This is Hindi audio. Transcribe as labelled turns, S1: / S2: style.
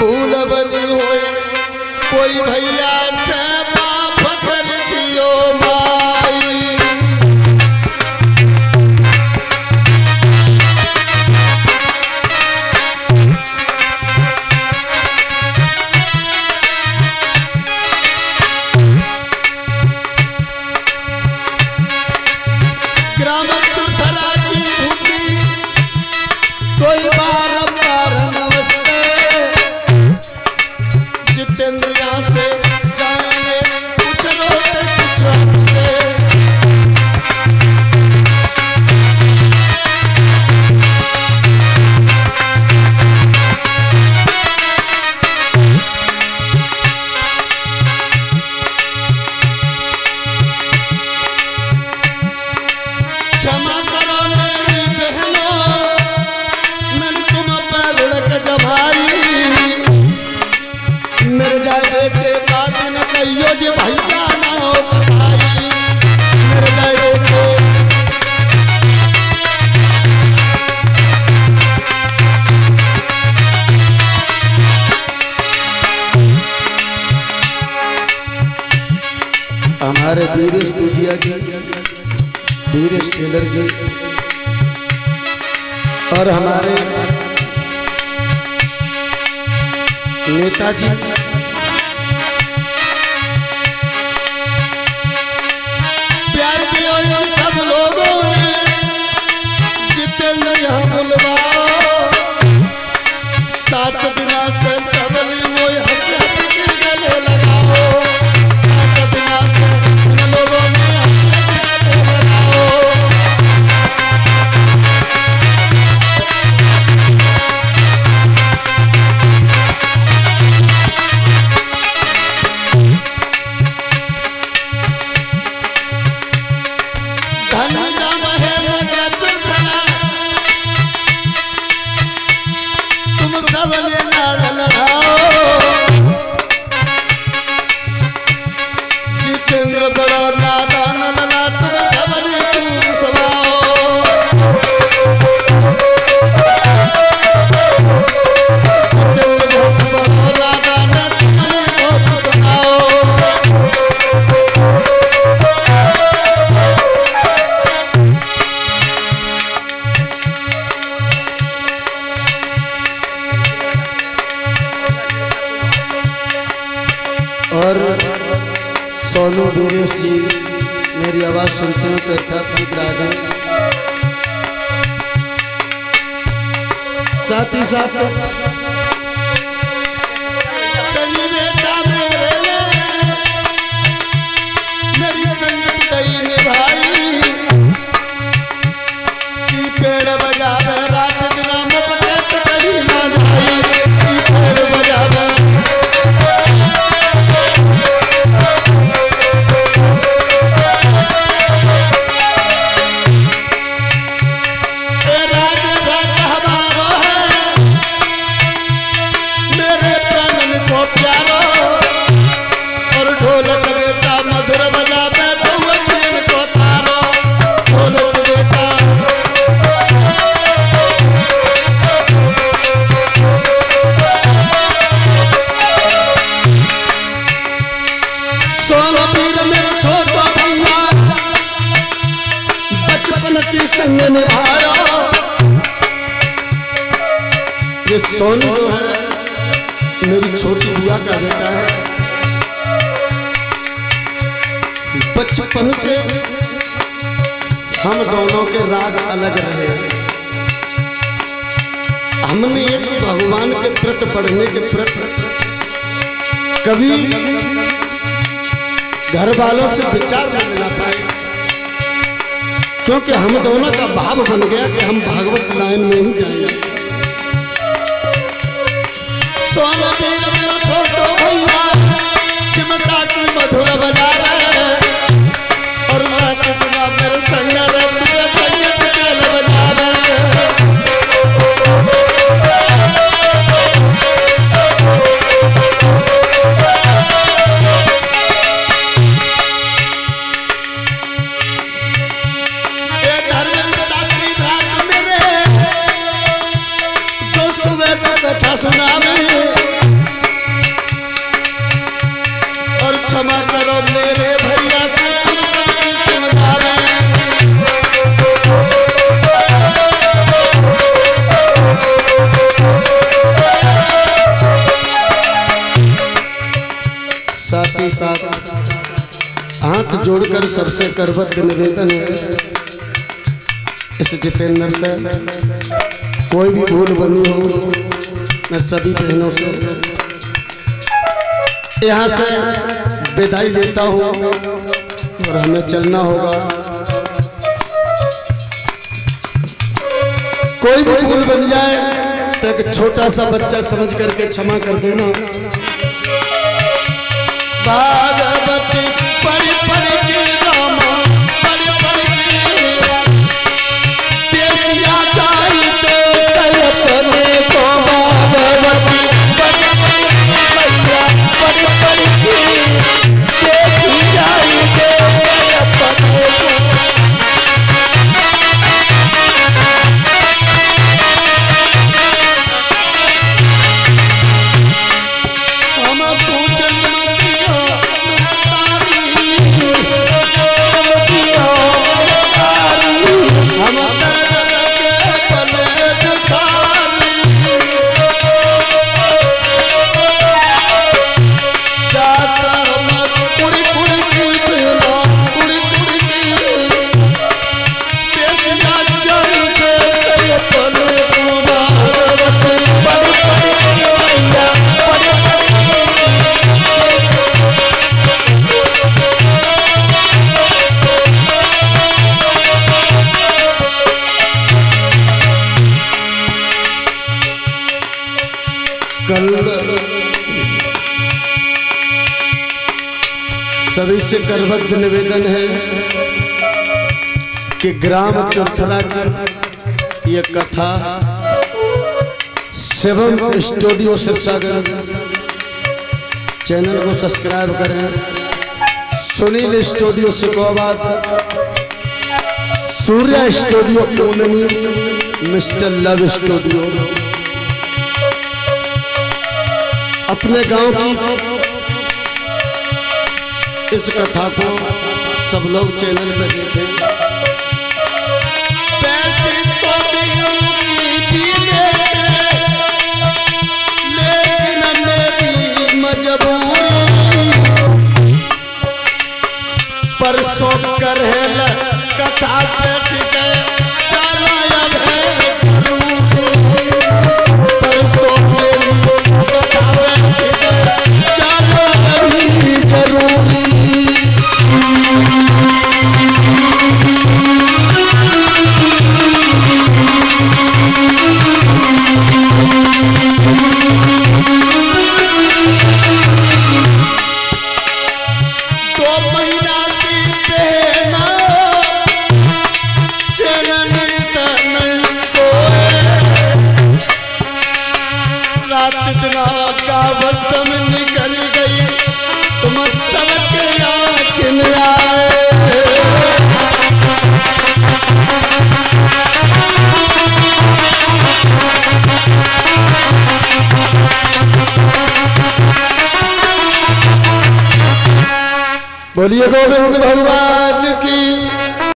S1: भूल बनी होए कोई भैया से माफ कर दियो माई। ग्राम चुरथरा की भूमि कोई बारंबार नमस्ते। जितेंद्र यहाँ से जाएंगे कुछ रोते कुछ हंसते। क्षमा करो मेरी बहनों, मैंने तुम पर लुढ़क जमाई। मेरे जाए के बाद न कहियो जे भैया ना हो कसाई। मेरे जाए के हमारे वीरेश दुधिया जी, वीरेश टेलर जी और हमारे नेताजी प्यार दियो इन सब लोगों ने। जितेंद्र यहाँ बुलवाओ 7 दिना से सबली मोई हंस हंस के गले लगाओ। 7 दिना से इन लोगों ने हंस हंस के गले लगाओ। धन्य नाम है नगरा चुरथरा, तुम सबने लाड़ लड़ाओ। जितेंद्र बड़ा नादान लला, तुम सबने खूब सवाओ। जितेंद्र बहुत बड़ा नादान, तुमने बहुत सवाओ। और सोनू वीरेश जी मेरी आवाज सुनते हो तो तक राजा, साथ ही साथ सनी बेटा मेरे ने मेरी संगत दई निभाई। की पेड़ बजावे रात दिना मुझे तो कहीं ना जाई। की पेड़ बजावे प्यारो और ढोलक बेटा मधुर बजावे तो वकील को तारो। ढोलक बेटा सोना पीर मेरा छोटा भैया बचपन की संग निभाया। ये सोनू जो है मेरी छोटी बुआ का बेटा है। बचपन से हम दोनों के राग अलग रहे। हमने एक भगवान के प्रति पढ़ने के प्रति कभी घर वालों से विचार नहीं मिला पाए, क्योंकि हम दोनों का भाव बन गया कि हम भागवत लाइन में ही जाएंगे। सोना पीर मेरा छोटो भैया चिमटा की मधुर बजावे और रात दिना मेरे संग रे तुझे संगीत केल बजावे। ये धर्मेंद्र शास्त्री भ्रात मेरे जो सुबह को कथा सुनावे। क्षमा करो मेरे भैया को तुम सबकी समझावे। साथ ही साथ हाथ जोड़कर सबसे करबद्ध निवेदन है इस जितेंद्र से, कोई भी भूल बनी हो मैं सभी बहनों से यहाँ से विदाई लेता हूँ और हमें चलना होगा। कोई भी भूल बन जाए तो एक छोटा सा बच्चा समझ करके क्षमा कर देना। भागवती पढ़ पढ़ के रामा पढ़ पढ़ के देसिया चाहते सपने को, भागवती पढ़ पढ़ के देसिया चाहते सपने को। सभी से करबद्ध निवेदन है कि ग्राम चौथरा की यह कथा शिवम स्टूडियो सिरसागर चैनल को सब्सक्राइब करें। सुनील स्टूडियो सिकोबाद, सूर्या स्टूडियो ओनमी, मिस्टर लव स्टूडियो। अपने गांव की इस कथा को सब लोग चैनल पे देखें। पैसे तो भी उनकी भी लेकिन मेरी मजबूरी परसों करेल कथा बैठ जाए जाना अब है जरूरी। परसों मेरी कथा बैठ जाए जाना अभी जरूरी। निकल गई तुम सबके आँखिन आए। बोलिए गोविंद भगवान की।